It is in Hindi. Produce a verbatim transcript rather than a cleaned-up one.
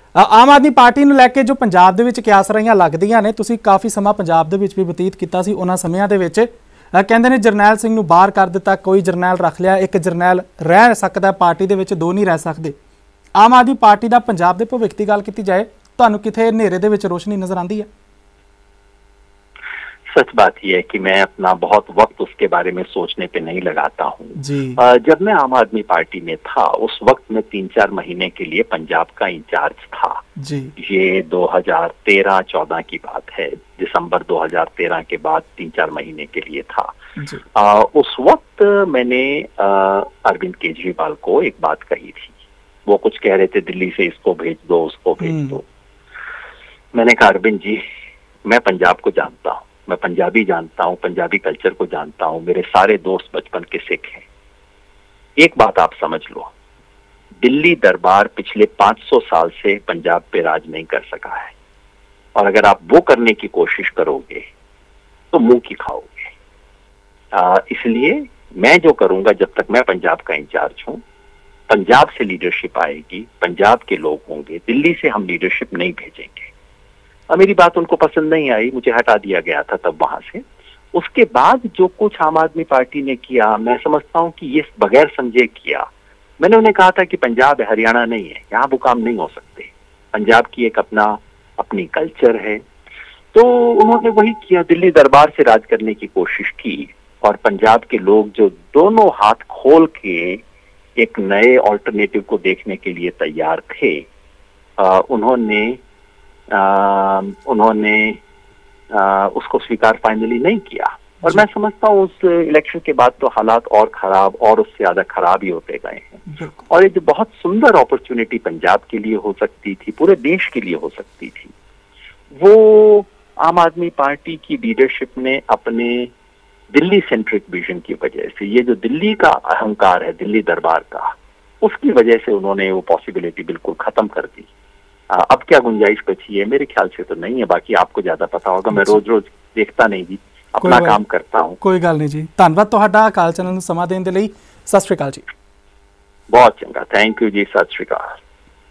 ਆਮ ਆਦਮੀ ਪਾਰਟੀ ਨੂੰ ਲੈ ਕੇ ਜੋ ਪੰਜਾਬ ਦੇ ਵਿੱਚ ਕਿਆਸ ਰਹੀਆਂ ਲੱਗਦੀਆਂ ਨੇ, ਤੁਸੀਂ ਕਾਫੀ ਸਮਾਂ ਪੰਜਾਬ ਦੇ ਵਿੱਚ ਵੀ ਬਤੀਤ ਕੀਤਾ ਸੀ। ਉਹਨਾਂ ਸਮਿਆਂ ਦੇ ਵਿੱਚ ਕਹਿੰਦੇ ਨੇ ਜਰਨੈਲ ਸਿੰਘ ਨੂੰ ਬਾਹਰ ਕਰ ਦਿੱਤਾ, ਕੋਈ ਜਰਨੈਲ ਰੱਖ ਲਿਆ, ਇੱਕ ਜਰਨੈਲ ਰਹਿ ਸਕਦਾ ਪਾਰਟੀ ਦੇ ਵਿੱਚ, ਦੋ ਨਹੀਂ ਰਹਿ ਸਕਦੇ। ਆਮ ਆਦਮੀ पार्टी का पंजाब के भविख की गल की जाए, तुहानू किथे हनेरे दे विच रोशनी नजर आती है? सच बात यह है कि मैं अपना बहुत वक्त उसके बारे में सोचने पे नहीं लगाता हूँ। जब मैं आम आदमी पार्टी में था उस वक्त मैं तीन चार महीने के लिए पंजाब का इंचार्ज था जी। ये दो हज़ार तेरह चौदह की बात है, दिसंबर दो हज़ार तेरह के बाद तीन चार महीने के लिए था। आ, उस वक्त मैंने अरविंद केजरीवाल को एक बात कही थी। वो कुछ कह रहे थे दिल्ली से इसको भेज दो, उसको भेज दो। मैंने कहा अरविंद जी, मैं पंजाब को जानता हूँ, मैं पंजाबी जानता हूँ, पंजाबी कल्चर को जानता हूँ, मेरे सारे दोस्त बचपन के सिख हैं। एक बात आप समझ लो, दिल्ली दरबार पिछले पाँच सौ साल से पंजाब पे राज नहीं कर सका है, और अगर आप वो करने की कोशिश करोगे तो मुंह की खाओगे। आ, इसलिए मैं जो करूंगा, जब तक मैं पंजाब का इंचार्ज हूं, पंजाब से लीडरशिप आएगी, पंजाब के लोग होंगे, दिल्ली से हम लीडरशिप नहीं भेजेंगे। और मेरी बात उनको पसंद नहीं आई, मुझे हटा दिया गया था तब वहां से। उसके बाद जो कुछ आम आदमी पार्टी ने किया, मैं समझता हूं कि ये बगैर समझे किया। मैंने उन्हें कहा था कि पंजाब हरियाणा नहीं है, यहाँ वो काम नहीं हो सकते। पंजाब की एक अपना अपनी कल्चर है। तो उन्होंने वही किया, दिल्ली दरबार से राज करने की कोशिश की, और पंजाब के लोग जो दोनों हाथ खोल के एक नए ऑल्टरनेटिव को देखने के लिए तैयार थे, आ, उन्होंने आ, उन्होंने आ, उसको स्वीकार फाइनली नहीं किया। और मैं समझता हूँ उस इलेक्शन के बाद तो हालात और खराब और उससे ज्यादा खराब ही होते गए हैं। और ये जो बहुत सुंदर अपॉर्चुनिटी पंजाब के लिए हो सकती थी, पूरे देश के लिए हो सकती थी, वो आम आदमी पार्टी की लीडरशिप ने अपने दिल्ली सेंट्रिक विजन की वजह से, ये जो दिल्ली का अहंकार है दिल्ली दरबार का, उसकी वजह से उन्होंने वो पॉसिबिलिटी बिल्कुल खत्म कर दी। आ, अब क्या गुंजाइश बची है? मेरे ख्याल से तो नहीं है, बाकी आपको ज्यादा पता होगा। मैं रोज रोज देखता नहीं जी, अपना काम करता हूँ। कोई गल नहीं जी, धन्यवाद तुहाडा अकाल चैनल नूं समा देण दे लई। सत श्री अकाल जी। बहुत चंगा, थैंक यू जी, सत श्री अकाल।